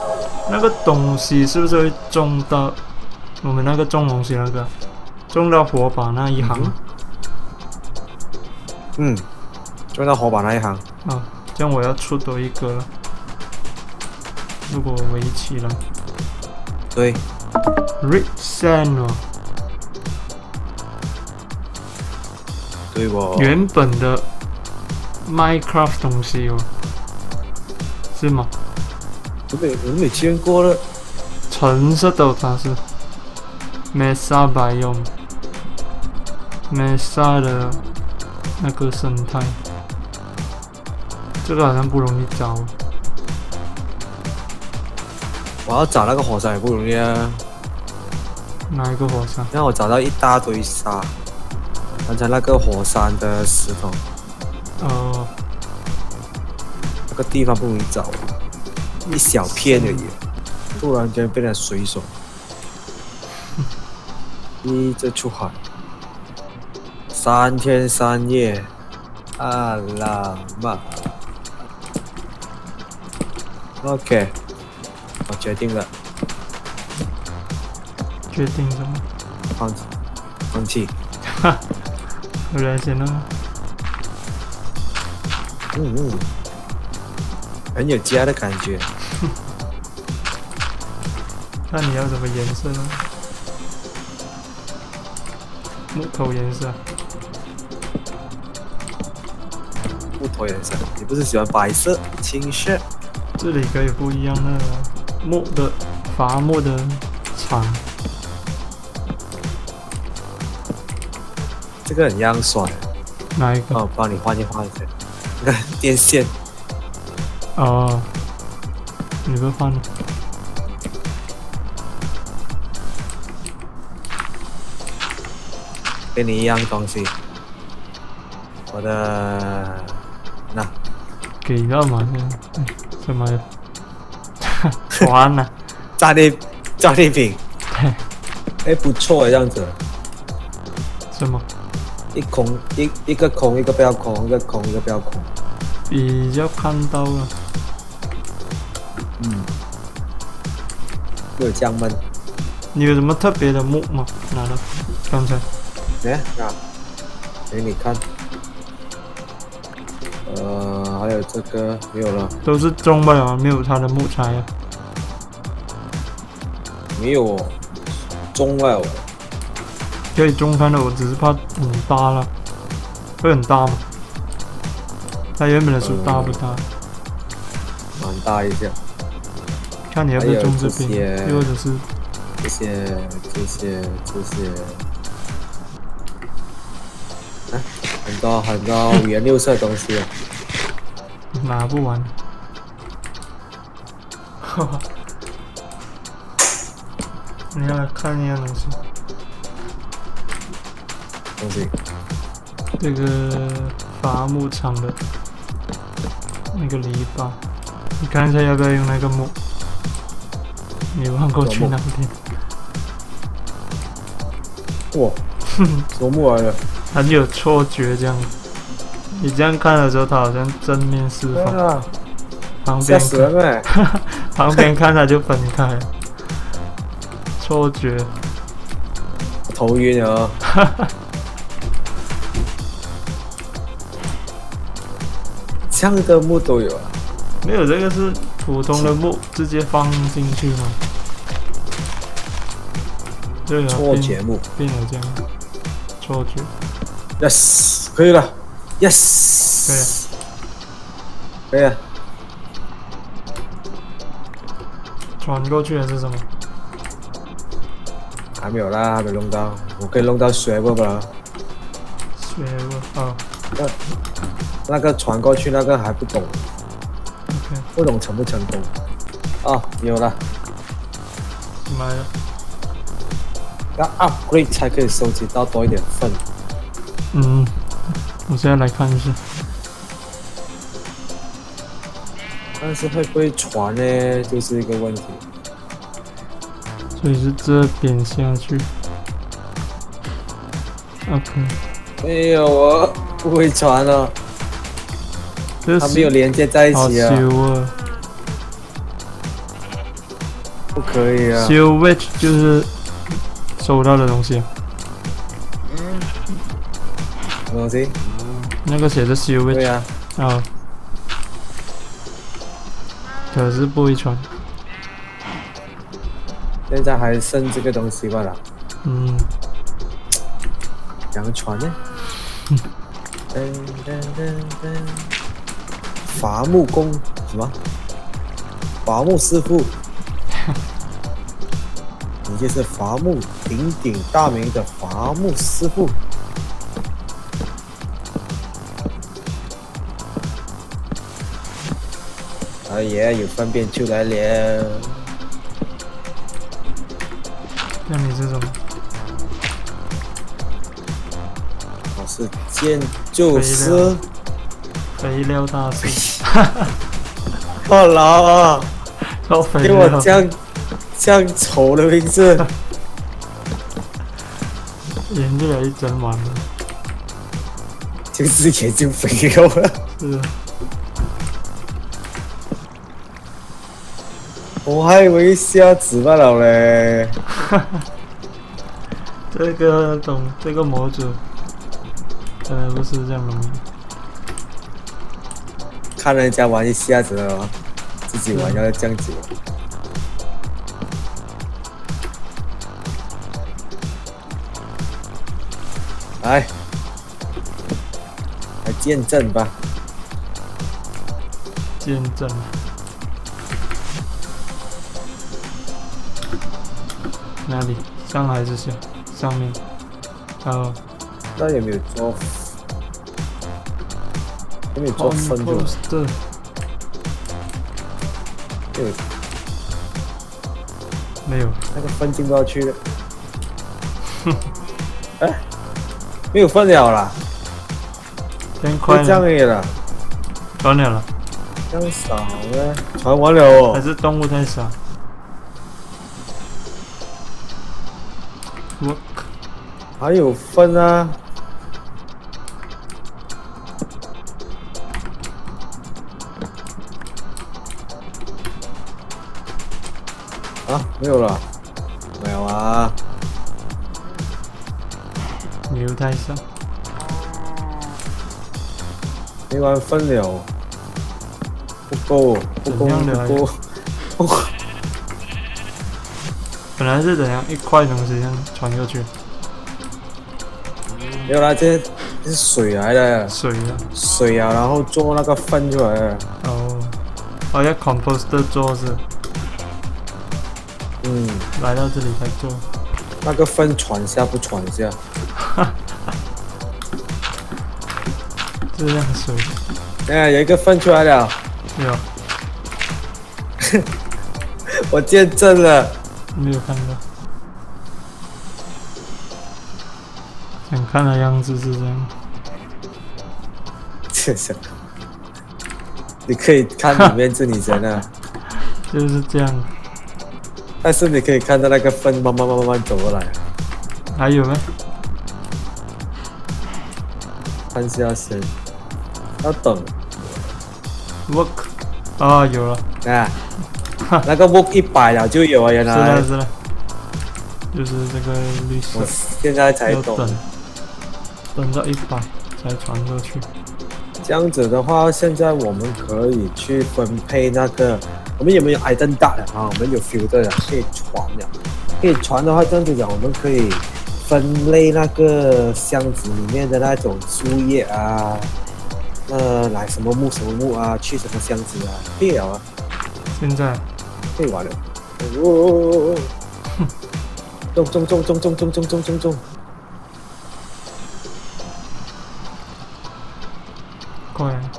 那个东西是不是会中到我们那个种东西那个，中到火把那一行？ 中到火把那一行。 啊，这样我要出多一个了。如果围起来， 对 ，Red Sand 哦， 对哦。 原本的 Minecraft 东西哦，是吗？ 我没见过了。 橙色的它是 Mesa Biome Mesa 的那个生态，这个好像不容易找。 我要找那个火山也不容易啊。 哪一个火山？ 让我找到一大堆沙，刚才那个火山的石头，那个地方不容易找，一小片而已。突然间变成水手，一直出海，3天3夜，阿拉妈。OK， 我决定了。 决定什么？ 放弃。 哈，回来先了。 很有家的感觉。 看你要什么颜色呢？木头颜色。 木头颜色，你不是喜欢白色、青色？ 这里可以不一样的木的伐木的厂。 这个很样爽。 哪一个？ 哦，帮你换一下。那个电线。 哦，你不换了？ 跟你一样东西。我的那给到嘛？什么？船啊？ 战利品。哎，不错，这样子。 什么？ 一个空，一个不要空，一个空，一个不要空。 比较看到了。 没有这样闷。 你有什么特别的木吗？拿到？刚才。 给你看。还有这个没有了。 都是种不了，没有它的木材啊。 没有种了。 可以种看的，我只是怕很大了，会很大吗？它原本的树大不大？ 蛮大一下。 看你要不要种这边，又或者是这些。很多五颜六色的东西。 拿不完。你要来看一样东西。这个伐木场的那个篱笆，你看一下要不要用那个木？你望过去那边。 哇，什么木来的？ 很有错觉这样。你这样看的时候，它好像正面释放。旁边吓死人了。 旁边看它就分开。错觉。 头晕啊。这样的木都有啊？ 没有，这个是普通的木，直接放进去嘛。对啊， 错觉木变了这样。错觉。 Yes， 可以了。Yes， 可以了。 传过去还是什么？ 还没有啦，还没弄到。我可以弄到水不吧？ 水不？哦。 那个传过去那个还不懂。 OK。 不懂成不成功？哦，有了。 买了。 要 upgrade 才可以收集到多一点分。 我现在来看一下。 但是会不会传呢？就是一个问题。 所以是这边下去。OK。 没有啊，不会传了。它没有连接在一起啊。 好羞啊！ 不可以啊。 Silvage 就是收到的东西， 什么东西？ 那个写着 Silvage 对啊， 啊，可是不会穿。 现在还剩这个东西罢了。 嗯， 怎样传呢？噔噔噔噔，伐木工什么？伐木师傅，你就是伐木鼎鼎大名的伐木师傅。哎呀，有粪便出来了。 那你是什么？ 我是建筑师。 肥料大师。 好老啊！ 超肥给料。 我这样丑的名字。 研究了一整晚了。 就是眼睛肥料了。 是。 我还以为一下子罢了嘞。 这个模组，真的不是这样容易。 看人家玩一下子了，自己玩要这样子。来见证吧。 见证。哪里？上还是下？上面。 那有没有做？有没有做分就？ 没有。 那个分进不要去了。哎，没有分了啦。 变快了。 这样而已了。 传了。 这样少了，传完了哦。 还是动物太少。 还有分啊！啊，没有了，没有啊！ 牛太少， 没完分了，不够，不够。 本来是怎样一块东西这样传过去？ 没有啦，这是水来的。水啊，然后做那个分出来的。 哦，要 composter 做是？ 嗯。 来到这里才做。 那个分传下不传下？ 这样水。 哎，有一个分出来了。 有。 我见证了。 没有看到。想看的样子是这样。 你可以看里面是你真的。 就是这样。 但是你可以看到那个分慢慢走过来。 还有没？ 看下先。要等。 work。啊，有了。 啊。那个 work 100了就有啊，原来。 是的。就是这个绿色。 我现在才懂。 等到100才传过去。 这样子的话，现在我们可以去分配那个，我们有没有 item dart 啊？我们有 filter 的，可以传的。可以传的话，这样子讲，我们可以分类那个箱子里面的那种树叶啊，来什么木啊，去什么箱子啊，可以了啊。 现在可以玩了。中。 快啊！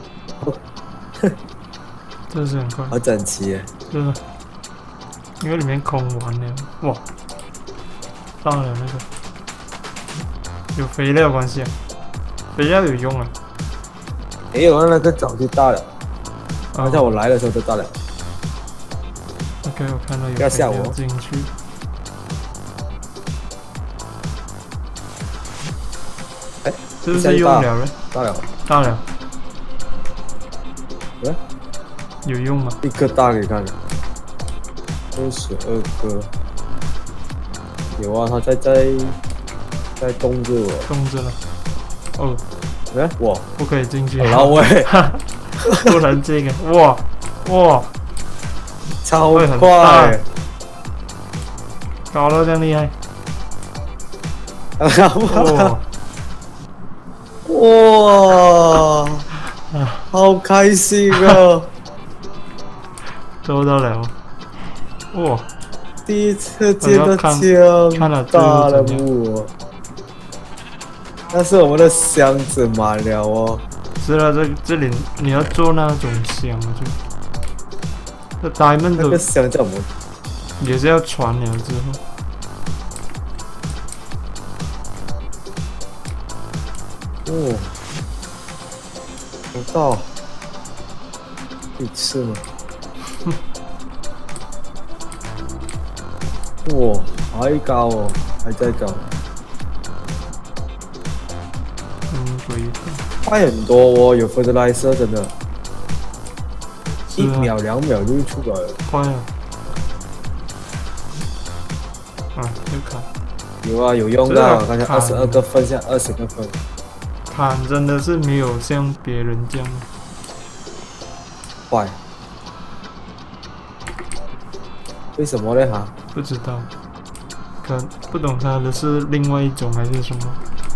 这是很快。 好整齐耶。 对吧？因为里面空完了，哇！到了那个，有肥料关系啊？肥料有用啊？ 没有啊，那个早就大了。刚才我来的时候就大了。 OK， 我看到有。 不要吓我。 进去。 哎， 是不是用了了？大了。 喂？ 有用吗？ 一个大给看了。 22个。有啊，他在动着我。 动着了。哦， 哎，我不可以进去。 老魏， 不能进啊！哇哇， 超会很快！ 搞到这样厉害！ 哇，好开心啊！ 收到了。哇， 第一次见到这样大的木，但是我们的箱子满了哦。 是啊，这里你要做那种箱就，这 diamond 那个箱叫什么？ 也是要传了之后。 哦，不到，可以吃吗？哇，还高哦，还在高。 不一定。 快很多哦，有 fertilizer 真的，1秒2秒就出来了。 快啊！又砍。 有啊，有用到，刚才22个分，现在20个分。 砍真的是没有像别人这样快。为什么呢？哈？ 不知道，不懂它的是另外一种还是什么？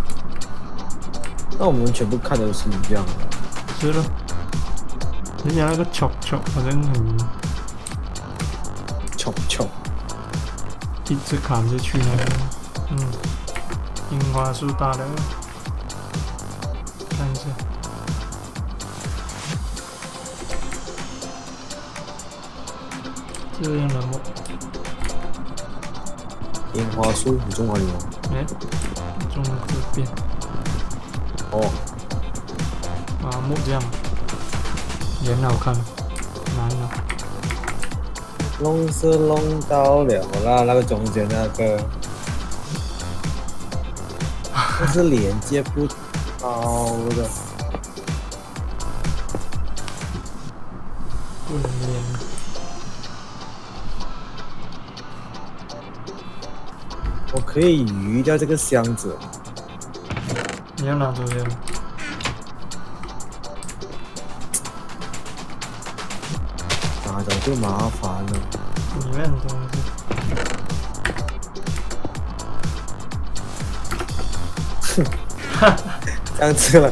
那我们全部看的都是一样的。 是了，人家那个 chop 好像很 chop， 一直砍下去那个，樱花树大的，看一下。这样的木， 樱花树你种哪里吗？ 种这边。 哦。 木这样，也很好看，难了。 弄是弄到了啦，那个中间那个，但是连接不到的。 不能连。 我可以移掉这个箱子。 你要拿走这样。 拿走就麻烦了。 里面的东西。 哼，这样子了。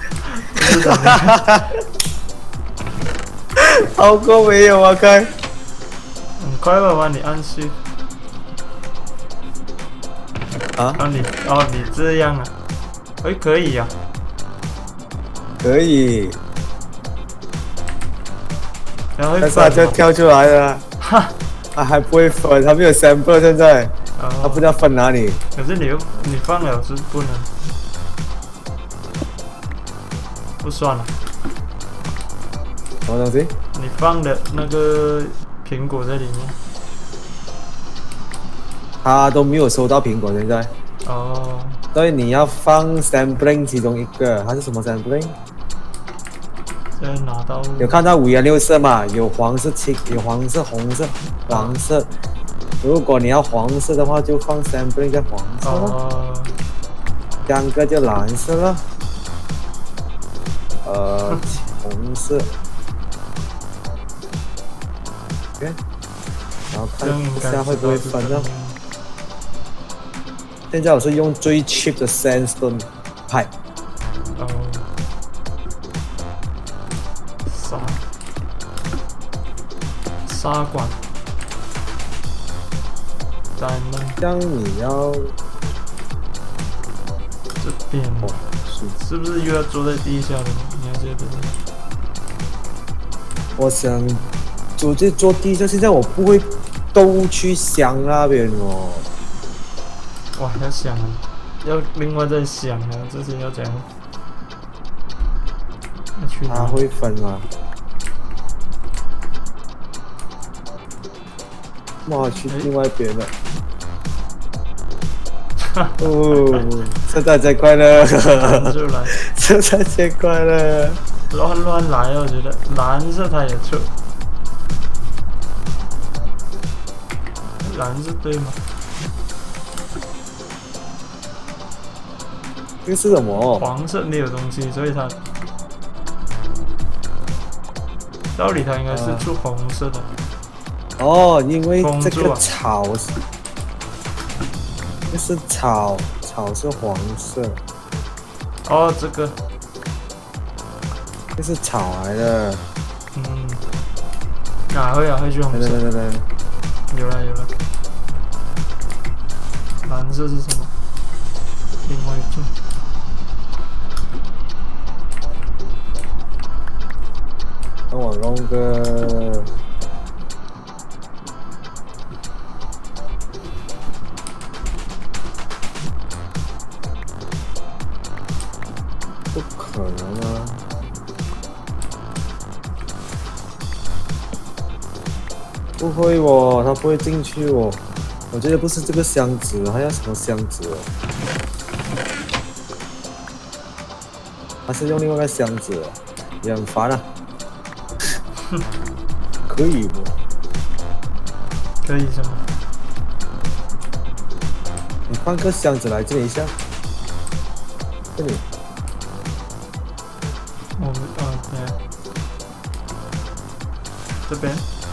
好过没有啊？开。 很快吧，帮你按shift。 啊？ 你这样啊？可以呀。 可以。 然后但是他就跳出来了。 哈。 他还不会分，他没有 sample 现在。他不知道分哪里。 可是你放了是不能。不算了。 什么东西？ 你放的那个苹果在里面。 他都没有收到苹果现在。 哦。 所以你要放 sampling 其中一个，它是什么 sampling？ 现在拿到。 有看到5颜6色嘛？有黄色、有黄色、红色、黄色。如果你要黄色的话，就放 sampling 在黄色了。2个就蓝色了。红色。OK。然后看一下会不会分到。现在我是用最 cheap 的 sandstone pipe。 沙管。 这样你要这边是不是又要坐在地下的？你要这边。 我想坐地下，现在我不会都去想那边哦。 哇，要想啊，要另外再想啊，这些要怎样？ 他会分吗？哇，去另外一边了。哦，圣诞节快乐！ 出来， 圣诞节快乐！ 乱来，我觉得蓝色它也出。 蓝是对吗？ 这个是什么？ 黄色没有东西，所以它道理它应该是出红色的。 哦，因为这个封住啊草是，就是草是黄色， 哦，这个， 这是草来的。 嗯，会去红色。 对， 有了。蓝色是什么？另外一种。 等我弄个。不可能啊！不会哦，他不会进去哦。我觉得不是这个箱子，还要什么箱子哦？还是用另外一个箱子哦，也很烦啊。可以不？ 可以什么？ 你换个箱子来这里一下，这里。 我们对，这边。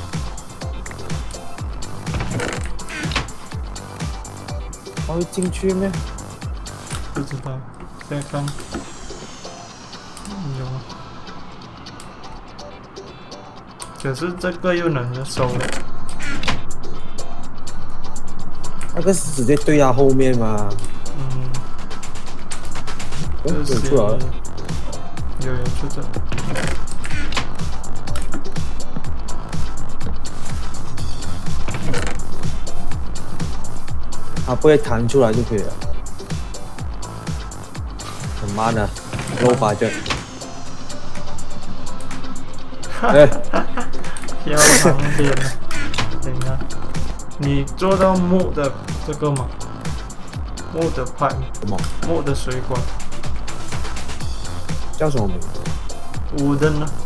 他会进去吗？ 不知道，再看。有吗？可是这个又能收了。 那个是直接对他后面吗？ 嗯。 有出来了。 有出这。 它不会弹出来就可以了。很慢的，low budget。哎， 飘旁边了，等一下，你做到木的这个吗？木的派， 什么？ 木的水管， 叫什么名？ 五灯呢？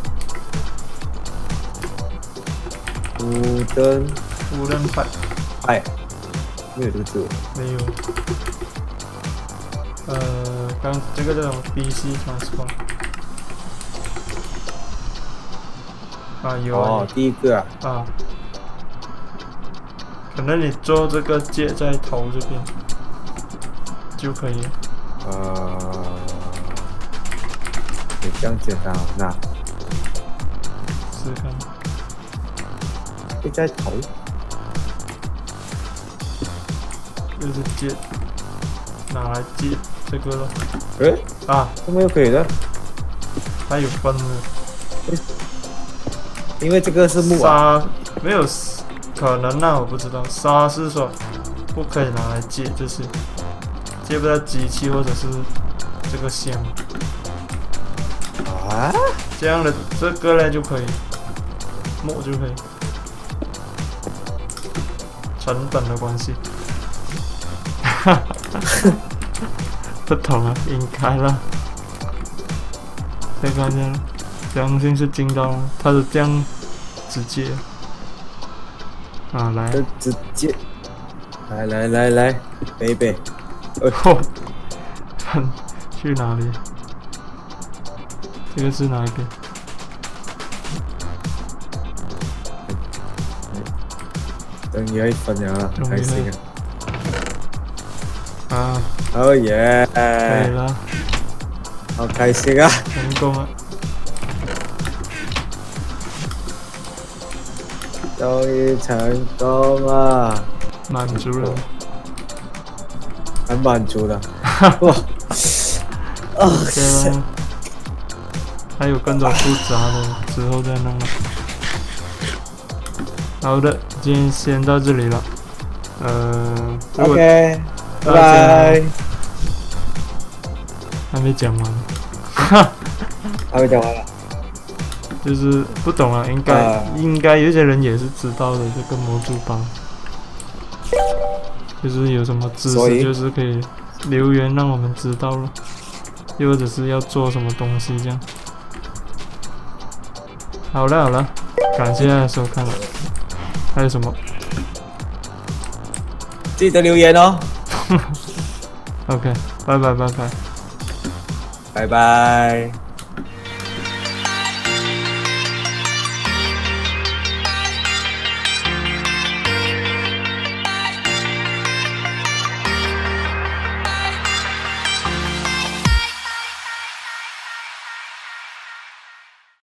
五灯派， 哎，没有这个字。 没有。刚这个叫 BC transfer。啊，有啊。 哦，第一个啊。 啊。可能你做这个接在头这边就可以了。 也这样简单啊，那试试看。 接在头。 就是接，拿来接这个了。 啊，这么又可以的？ 它有分的。 因为这个是木啊。 沙没有可能啊，我不知道。沙是说不可以拿来接这些，接不到机器或者是这个线。 啊？ 这样的这个呢就可以，木就可以。成本的关系。不同啊，应该了。再看一下，相信是进到了，它是这样直接。啊，来， 直接，来，baby， 去哪里？这个是哪一个？ 终于会分了，开心啊！ 啊， 哦耶！ 可以了， 好开心啊！ 成功了， 终于成功了， 满足了， 很满足的。哇！ 对了，还有更多复杂的，之后再弄。好的，今天先到这里了。 OK， 拜拜。 还没讲完， 还没讲完了。 就是不懂啊，应该有些人也是知道的这个模组包，就是有什么知识就是可以留言让我们知道了，又或者是要做什么东西这样。好了，感谢大家收看了。还有什么？ 记得留言哦。 OK，拜拜拜拜。 拜拜。